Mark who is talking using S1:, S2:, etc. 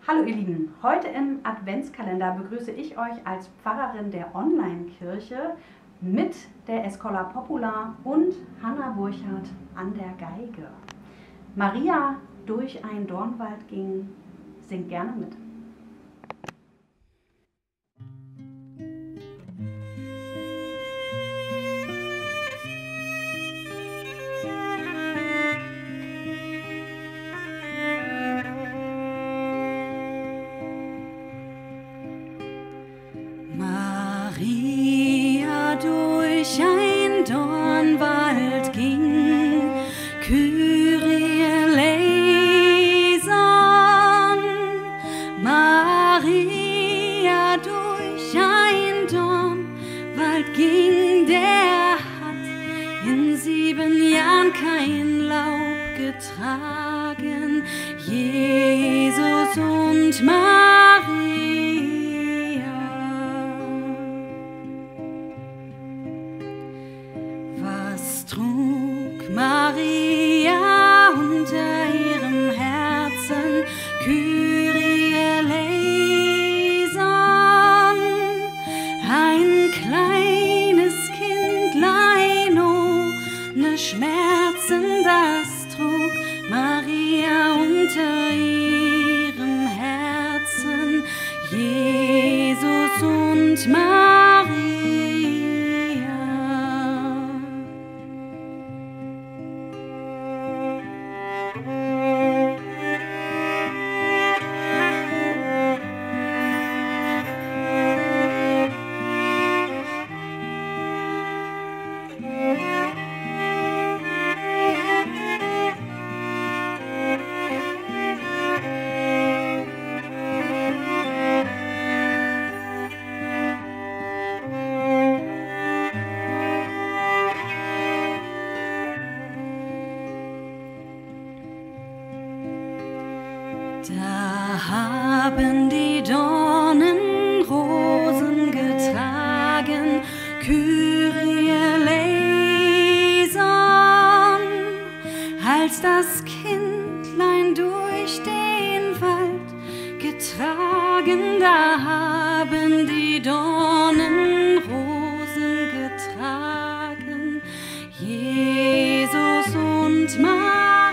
S1: Hallo ihr Lieben, heute im Adventskalender begrüße ich euch als Pfarrerin der Online-Kirche mit der Escola Popular und Hanna Burchardt an der Geige. Maria durch einen Dornwald ging, singt gerne mit.
S2: Maria durch ein Dornwald ging, Kyrie eleison. Maria durch ein Dornwald ging, der hat in 7 Jahren kein Laub getragen, Jesus und Maria. Was trug Maria unter ihrem Herzen? Kyrie eleison. Ein kleines Kindlein ohne Schmerzen, das trug Maria unter ihrem Herzen, Jesus und Maria. Da haben die Dornen Rosen getragen, Kyrie eleison. Als das Kindlein durch den Wald getragen, da haben die Dornen Rosen getragen, Jesus und Maria.